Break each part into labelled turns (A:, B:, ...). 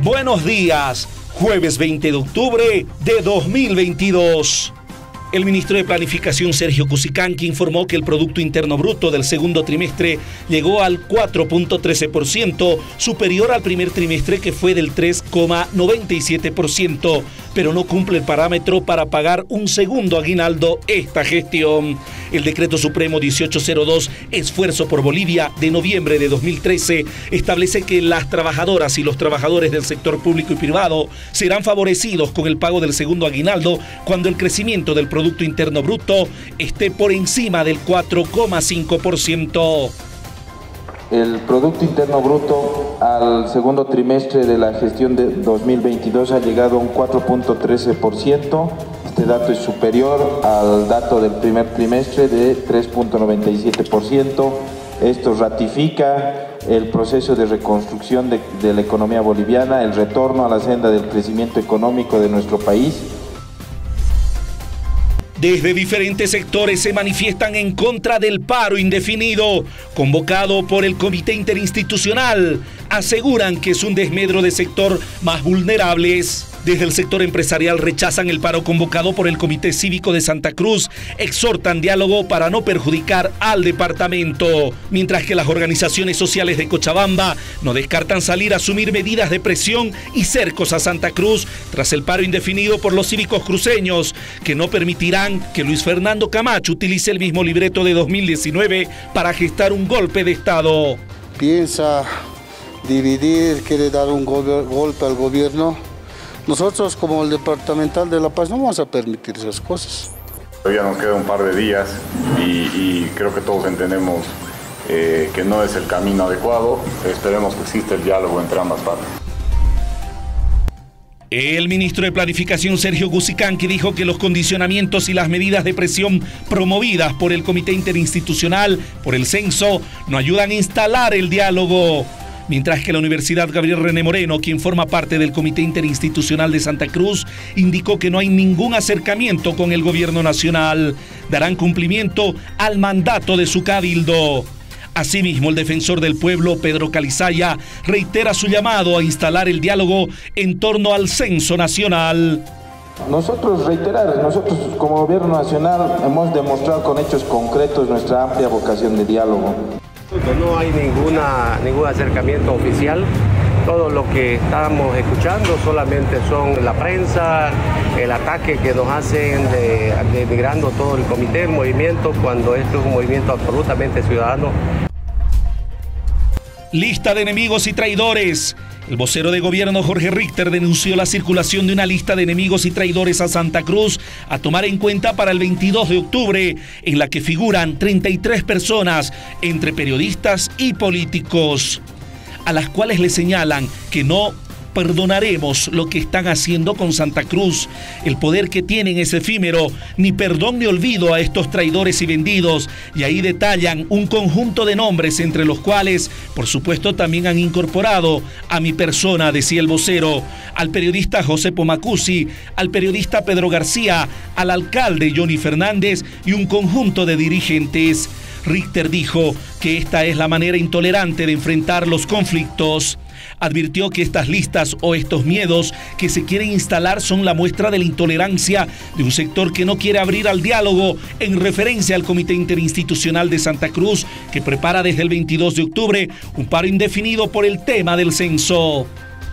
A: Buenos días, jueves 20 de octubre de 2022. El ministro de Planificación, Sergio Cusicanqui, informó que el Producto Interno Bruto del segundo trimestre llegó al 4.13%, superior al primer trimestre que fue del 3.97%, pero no cumple el parámetro para pagar un segundo aguinaldo esta gestión. El Decreto Supremo 1802, Esfuerzo por Bolivia, de noviembre de 2013, establece que las trabajadoras y los trabajadores del sector público y privado serán favorecidos con el pago del segundo aguinaldo cuando el crecimiento del Producto Interno Bruto esté por encima del 4,5%.
B: El Producto Interno Bruto al segundo trimestre de la gestión de 2022 ha llegado a un 4.13%. Este dato es superior al dato del primer trimestre de 3.97%. Esto ratifica el proceso de reconstrucción de la economía boliviana, el retorno a la senda del crecimiento económico de nuestro país.
A: Desde diferentes sectores se manifiestan en contra del paro indefinido convocado por el Comité Interinstitucional. Aseguran que es un desmedro de sector más vulnerables. Desde el sector empresarial rechazan el paro convocado por el Comité Cívico de Santa Cruz. Exhortan diálogo para no perjudicar al departamento. Mientras que las organizaciones sociales de Cochabamba no descartan salir a asumir medidas de presión y cercos a Santa Cruz tras el paro indefinido por los cívicos cruceños, que no permitirán que Luis Fernando Camacho utilice el mismo libreto de 2019 para gestar un golpe de Estado.
C: Piensa dividir, quiere dar un golpe al gobierno. Nosotros, como el Departamental de La Paz, no vamos a permitir esas cosas.
D: Todavía nos queda un par de días y creo que todos entendemos que no es el camino adecuado. Esperemos que exista el diálogo entre ambas partes.
A: El ministro de Planificación, Sergio Cusicanqui, dijo que los condicionamientos y las medidas de presión promovidas por el Comité Interinstitucional por el censo no ayudan a instalar el diálogo. Mientras que la Universidad Gabriel René Moreno, quien forma parte del Comité Interinstitucional de Santa Cruz, indicó que no hay ningún acercamiento con el gobierno nacional. Darán cumplimiento al mandato de su cabildo. Asimismo, el defensor del pueblo, Pedro Calizaya, reitera su llamado a instalar el diálogo en torno al censo nacional.
B: Nosotros como gobierno nacional hemos demostrado con hechos concretos nuestra amplia vocación de diálogo.
E: No hay ningún acercamiento oficial. Todo lo que estamos escuchando solamente son la prensa, el ataque que nos hacen denigrando todo el comité, el movimiento, cuando esto es un movimiento absolutamente ciudadano.
A: Lista de enemigos y traidores. El vocero de gobierno, Jorge Richter, denunció la circulación de una lista de enemigos y traidores a Santa Cruz a tomar en cuenta para el 22 de octubre, en la que figuran 33 personas, entre periodistas y políticos, a las cuales le señalan que no perdonaremos lo que están haciendo con Santa Cruz. El poder que tienen es efímero, ni perdón ni olvido a estos traidores y vendidos. Y ahí detallan un conjunto de nombres, entre los cuales, por supuesto, también han incorporado a mi persona, decía el vocero, al periodista José Pomacuzzi, al periodista Pedro García, al alcalde Johnny Fernández y un conjunto de dirigentes. Richter dijo que esta es la manera intolerante de enfrentar los conflictos. Advirtió que estas listas o estos miedos que se quieren instalar son la muestra de la intolerancia de un sector que no quiere abrir al diálogo, en referencia al Comité Interinstitucional de Santa Cruz, que prepara desde el 22 de octubre un paro indefinido por el tema del censo.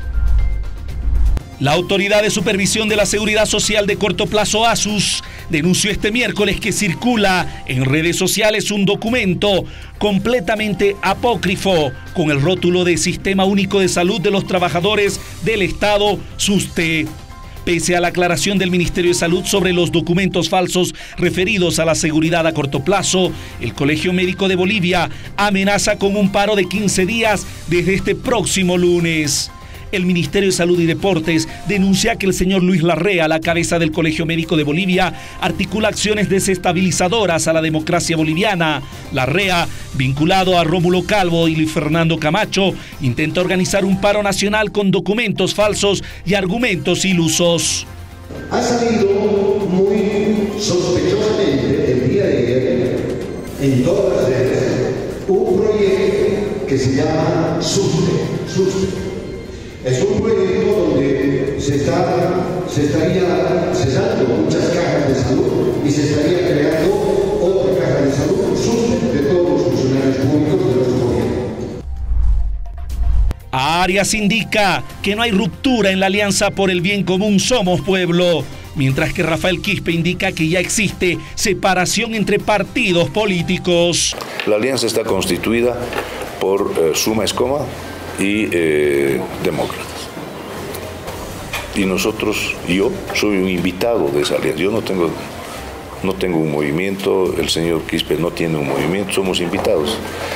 A: La Autoridad de Supervisión de la Seguridad Social de Corto Plazo, ASUS, denunció este miércoles que circula en redes sociales un documento completamente apócrifo con el rótulo de Sistema Único de Salud de los Trabajadores del Estado, SUSTE. Pese a la aclaración del Ministerio de Salud sobre los documentos falsos referidos a la seguridad a corto plazo, el Colegio Médico de Bolivia amenaza con un paro de 15 días desde este próximo lunes. El Ministerio de Salud y Deportes denuncia que el señor Luis Larrea, a la cabeza del Colegio Médico de Bolivia, articula acciones desestabilizadoras a la democracia boliviana. Larrea, vinculado a Rómulo Calvo y Luis Fernando Camacho, intenta organizar un paro nacional con documentos falsos y argumentos ilusos.
F: Ha salido muy sospechosamente el día de ayer en todas las redes un proyecto que se llama SUSTE. Es un proyecto donde se estaría cesando muchas cajas de salud y se estaría creando otra caja de salud de todos los funcionarios públicos de nuestro gobierno.
A: Arias indica que no hay ruptura en la alianza por el bien común Somos Pueblo, mientras que Rafael Quispe indica que ya existe separación entre partidos políticos.
G: La alianza está constituida por Suma Escoma y Demócratas. Y nosotros, yo soy un invitado de esa alianza. Yo no tengo un movimiento, el señor Quispe no tiene un movimiento, somos invitados.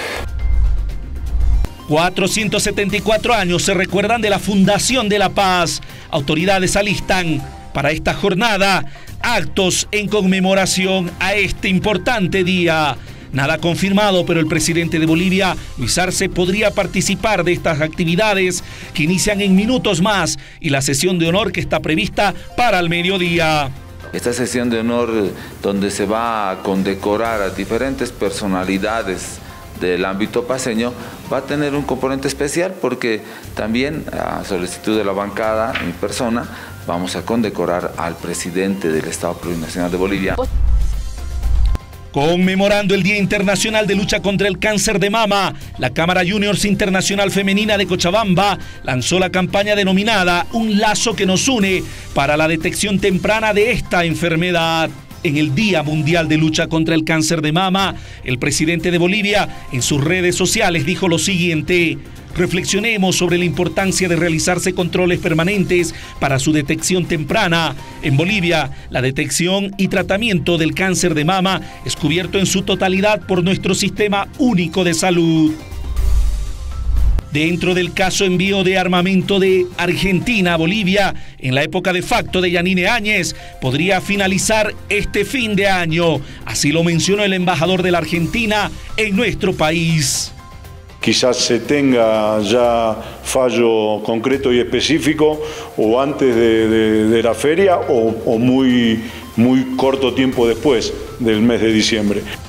A: 474 años se recuerdan de la fundación de La Paz. Autoridades alistan para esta jornada actos en conmemoración a este importante día. Nada confirmado, pero el presidente de Bolivia, Luis Arce, podría participar de estas actividades que inician en minutos más y la sesión de honor que está prevista para el mediodía.
H: Esta sesión de honor donde se va a condecorar a diferentes personalidades del ámbito paceño va a tener un componente especial porque también a solicitud de la bancada, en persona, vamos a condecorar al presidente del Estado Plurinacional de Bolivia.
A: Conmemorando el Día Internacional de Lucha contra el Cáncer de Mama, la Cámara Juniors Internacional Femenina de Cochabamba lanzó la campaña denominada Un lazo que nos une para la detección temprana de esta enfermedad. En el Día Mundial de Lucha contra el Cáncer de Mama, el presidente de Bolivia en sus redes sociales dijo lo siguiente: reflexionemos sobre la importancia de realizarse controles permanentes para su detección temprana. En Bolivia, la detección y tratamiento del cáncer de mama es cubierto en su totalidad por nuestro Sistema Único de Salud. Dentro del caso envío de armamento de Argentina a Bolivia, en la época de facto de Yanine Áñez, podría finalizar este fin de año. Así lo mencionó el embajador de la Argentina en nuestro país.
I: Quizás se tenga ya fallo concreto y específico o antes de la feria o muy corto tiempo después del mes de diciembre.